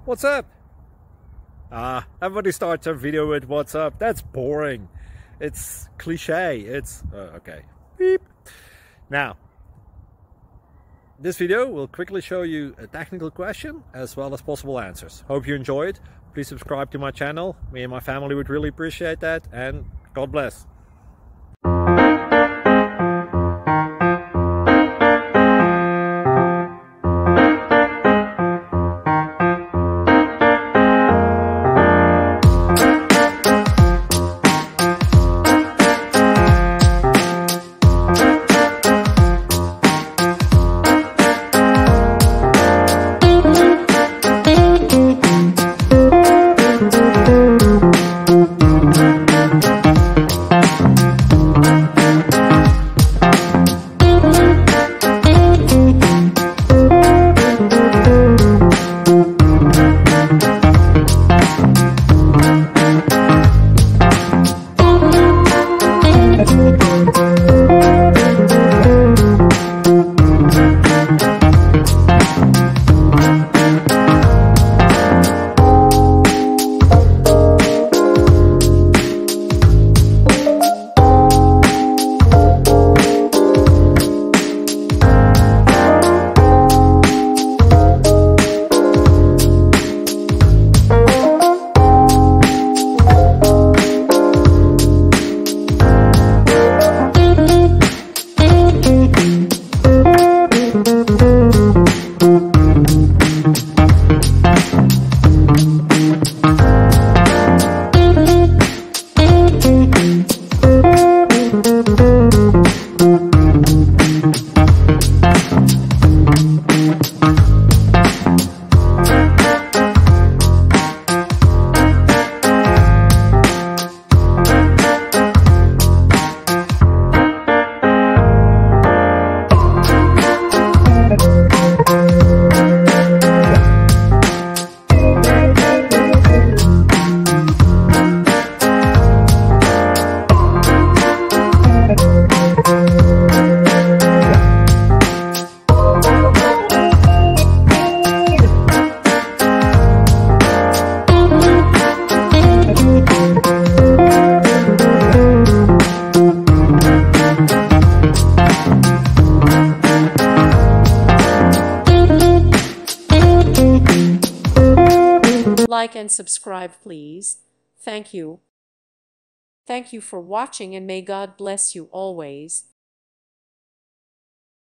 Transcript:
What's up? Everybody starts their video with what's up. That's boring. It's cliche. It's okay. Beep. Now, this video will quickly show you a technical question as well as possible answers. Hope you enjoy it. Please subscribe to my channel. Me and my family would really appreciate that, and God bless. Like and subscribe, please. Thank you. Thank you for watching, and may God bless you always.